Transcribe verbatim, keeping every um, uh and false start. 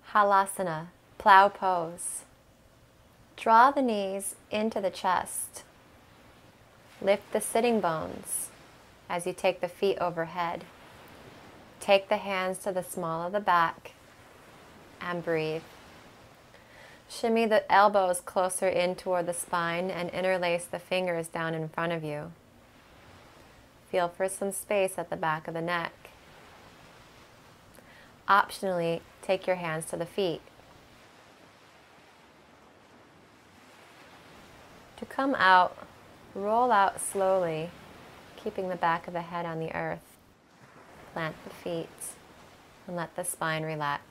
Halasana, plow pose. Draw the knees into the chest. Lift the sitting bones as you take the feet overhead. Take the hands to the small of the back and breathe. Shimmy the elbows closer in toward the spine and interlace the fingers down in front of you. Feel for some space at the back of the neck. Optionally, take your hands to the feet. To come out, roll out slowly, keeping the back of the head on the earth. Plant the feet and let the spine relax.